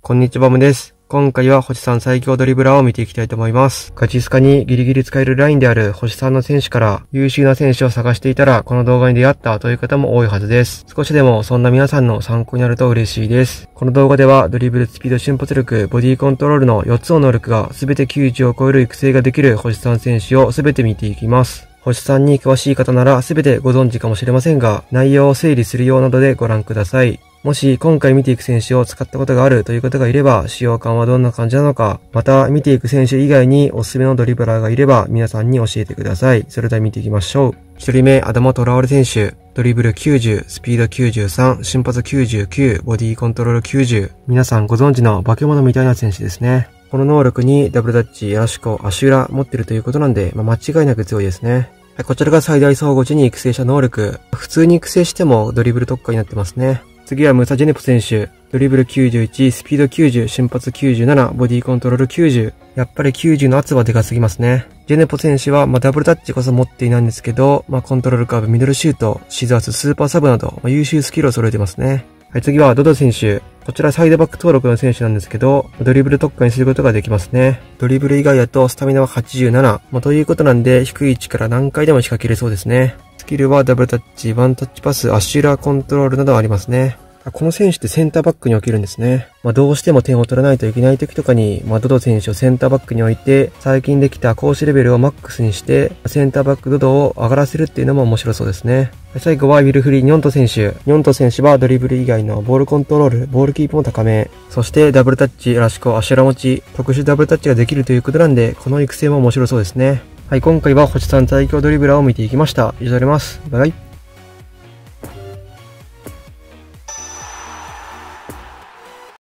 こんにちは、ムです。今回は星3最強ドリブラーを見ていきたいと思います。ガチスカにギリギリ使えるラインである星3の選手から優秀な選手を探していたらこの動画に出会ったという方も多いはずです。少しでもそんな皆さんの参考になると嬉しいです。この動画ではドリブル、スピード、瞬発力、ボディコントロールの4つの能力が全て90を超える育成ができる星3選手を全て見ていきます。星3に詳しい方なら全てご存知かもしれませんが、内容を整理するようなどでご覧ください。もし今回見ていく選手を使ったことがあるという方がいれば、使用感はどんな感じなのか、また見ていく選手以外におすすめのドリブラーがいれば皆さんに教えてください。それでは見ていきましょう。1人目、アダマトラオレ選手。ドリブル90、スピード93、瞬発99、ボディコントロール90。皆さんご存知の化け物みたいな選手ですね。この能力にダブルタッチ、エラシコ、足裏持ってるということなんで、間違いなく強いですね。こちらが最大総合時に育成した能力。普通に育成してもドリブル特化になってますね。次はムサジェネポ選手。ドリブル91、スピード90、瞬発97、ボディコントロール90。やっぱり90の圧はでかすぎますね。ジェネポ選手はダブルタッチこそ持っていないんですけど、コントロールカーブ、ミドルシュート、シザース、スーパーサブなど、優秀スキルを揃えてますね。はい、次はドド選手。こちらサイドバック登録の選手なんですけど、ドリブル特化にすることができますね。ドリブル以外だとスタミナは87。ということなんで、低い位置から何回でも仕掛けれそうですね。スキルはダブルタッチ、ワンタッチパス、足裏コントロールなどありますね。この選手ってセンターバックに置けるんですね。どうしても点を取らないといけない時とかに、ドド選手をセンターバックに置いて、最近できた攻守レベルをマックスにして、センターバックドドを上がらせるっていうのも面白そうですね。最後はウィルフリー・ニョント選手。ニョント選手はドリブル以外のボールコントロール、ボールキープも高め。そしてダブルタッチ、ラシコ、足裏持ち、特殊ダブルタッチができるということなんで、この育成も面白そうですね。はい、今回は星3最強ドリブラーを見ていきました。以上になります。バイバイ。